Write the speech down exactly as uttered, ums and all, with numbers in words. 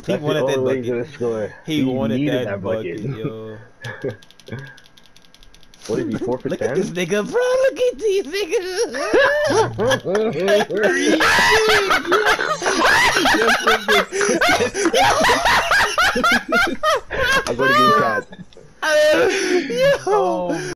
He That's the wanted that only way he's bucket. gonna score. He, wanted needed that, that bucket, bucket. yo. What is he, four for Look ten? at this nigga, bro. Look at these niggas. I'm going to game chat. Yo.